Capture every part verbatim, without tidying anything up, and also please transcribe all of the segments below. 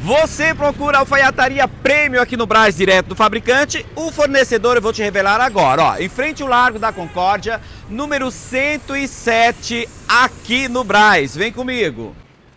Você procura alfaiataria Prêmio aqui no Brás, direto do fabricante. O fornecedor eu vou te revelar agora, ó. Em frente ao Largo da Concórdia, número cento e sete, aqui no Brás. Vem comigo.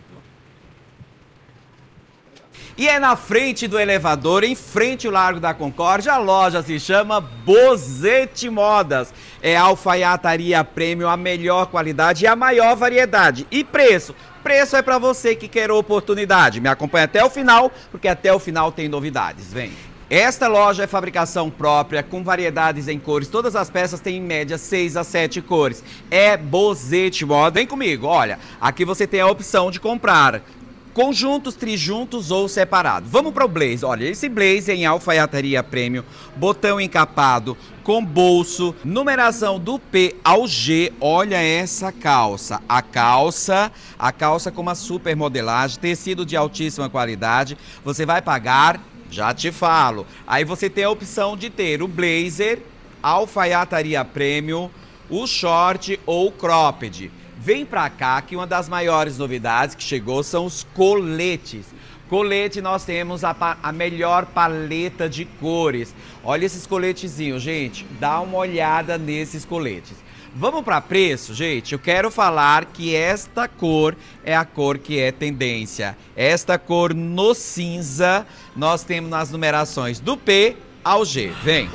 E é na frente do elevador, em frente ao Largo da Concórdia, a loja se chama Bozete Modas. É alfaiataria Prêmio, a melhor qualidade e a maior variedade. E preço? Preço é para você que quer oportunidade. Me acompanha até o final, porque até o final tem novidades. Vem! Esta loja é fabricação própria, com variedades em cores. Todas as peças têm em média seis a sete cores. É Bozete Modas. Vem comigo, olha. Aqui você tem a opção de comprar conjuntos, trijuntos ou separado. Vamos para o blazer. Olha, esse blazer em alfaiataria Prêmio, botão encapado, com bolso, numeração do P ao G. Olha essa calça. A calça, a calça com uma super modelagem, tecido de altíssima qualidade. Você vai pagar, já te falo. Aí você tem a opção de ter o blazer, alfaiataria Prêmio, o short ou cropped. Vem pra cá que uma das maiores novidades que chegou são os coletes. Colete, nós temos a, a melhor paleta de cores. Olha esses coletezinhos, gente. Dá uma olhada nesses coletes. Vamos para preço, gente? Eu quero falar que esta cor é a cor que é tendência. Esta cor no cinza, nós temos nas numerações do P ao G. Vem.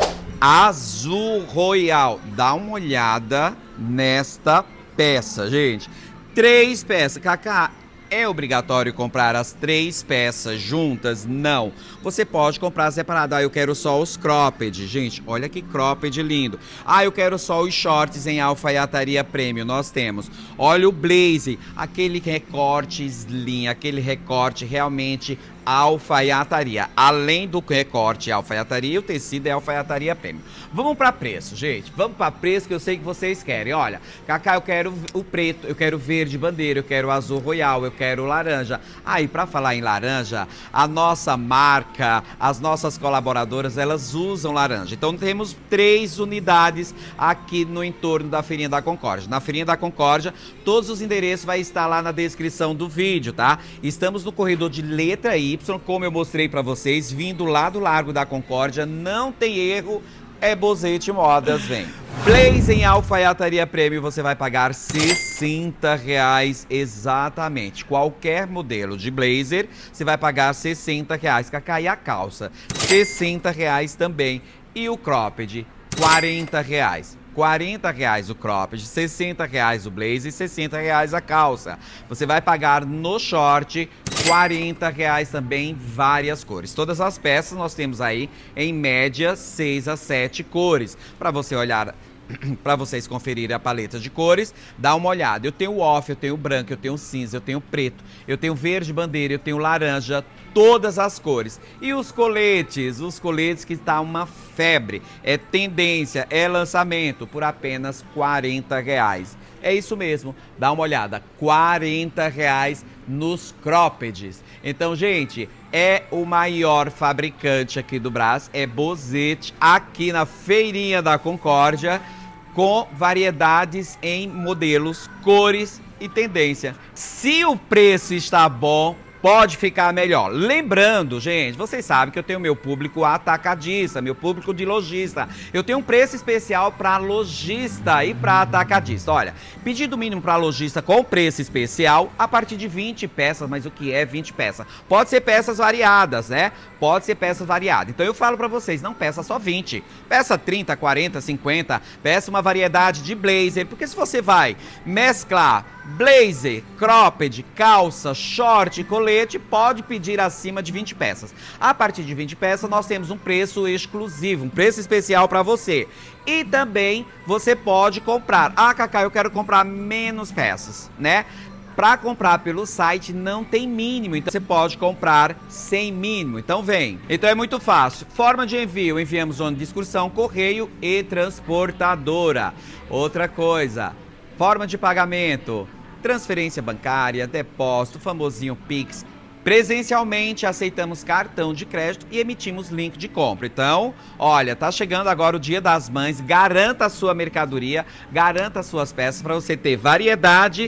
Azul Royal. Dá uma olhada nesta peça, gente. Três peças. Cacá, é obrigatório comprar as três peças juntas? Não. Você pode comprar separado. Ah, eu quero só os cropped. Gente, olha que cropped lindo. Ah, eu quero só os shorts em alfaiataria Prêmio. Nós temos. Olha o blazer. Aquele recorte slim, aquele recorte realmente alfaiataria. Além do recorte alfaiataria, o tecido é alfaiataria Prêmio. Vamos para preço, gente. Vamos para preço que eu sei que vocês querem. Olha, Cacá, eu quero o preto, eu quero o verde bandeira, eu quero o azul royal, eu quero o laranja. Aí, ah, para falar em laranja, a nossa marca, as nossas colaboradoras, elas usam laranja. Então temos três unidades aqui no entorno da Feirinha da Concórdia. Na Feirinha da Concórdia, todos os endereços vai estar lá na descrição do vídeo, tá? Estamos no corredor de letra I, como eu mostrei para vocês, vindo lá do Largo da Concórdia, não tem erro, é Bozete Modas, vem. Blazer em alfaiataria Prêmio, você vai pagar sessenta reais exatamente. Qualquer modelo de blazer, você vai pagar sessenta reais. Cacá, e a calça? sessenta reais também. E o cropped? quarenta reais. quarenta reais o cropped, sessenta reais o blazer e sessenta reais a calça. Você vai pagar no short quarenta reais também, várias cores. Todas as peças nós temos aí em média seis a sete cores. Para você olhar, para vocês conferirem a paleta de cores, dá uma olhada. Eu tenho off, eu tenho branco, eu tenho cinza, eu tenho preto, eu tenho verde bandeira, eu tenho laranja, todas as cores. E os coletes, os coletes que está uma febre, é tendência, é lançamento por apenas quarenta reais. É isso mesmo, dá uma olhada, quarenta reais nos croppeds. Então, gente, é o maior fabricante aqui do Brás, é Bozete, aqui na Feirinha da Concórdia, com variedades em modelos, cores e tendência. Se o preço está bom, pode ficar melhor. Lembrando, gente, vocês sabem que eu tenho meu público atacadista, meu público de lojista. Eu tenho um preço especial para lojista e para atacadista. Olha, pedido mínimo para lojista com preço especial a partir de vinte peças, mas o que é vinte peças? Pode ser peças variadas, né? Pode ser peças variadas. Então eu falo para vocês, não peça só vinte. Peça trinta, quarenta, cinquenta, peça uma variedade de blazer, porque se você vai mesclar blazer, cropped, calça, short, colete, pode pedir acima de vinte peças. A partir de vinte peças, nós temos um preço exclusivo, um preço especial para você. E também você pode comprar. Ah, Cacá, eu quero comprar menos peças, né? Para comprar pelo site não tem mínimo, então você pode comprar sem mínimo. Então vem. Então é muito fácil. Forma de envio, enviamos zona de excursão, correio e transportadora. Outra coisa, forma de pagamento, transferência bancária, depósito, famosinho Pix. Presencialmente aceitamos cartão de crédito e emitimos link de compra. Então, olha, tá chegando agora o Dia das Mães, garanta a sua mercadoria, garanta as suas peças para você ter variedade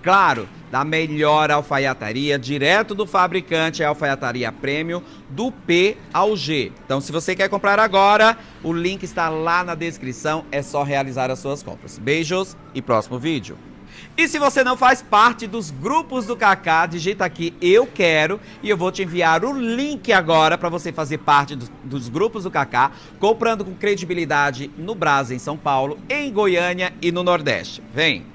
Claro, da melhor alfaiataria, direto do fabricante, é a Alfaiataria Prêmio, do P ao G. Então, se você quer comprar agora, o link está lá na descrição, é só realizar as suas compras. Beijos e próximo vídeo. E se você não faz parte dos grupos do Kaká, digita aqui eu quero e eu vou te enviar o link agora para você fazer parte do, dos grupos do Kaká, comprando com credibilidade no Brás, em São Paulo, em Goiânia e no Nordeste. Vem!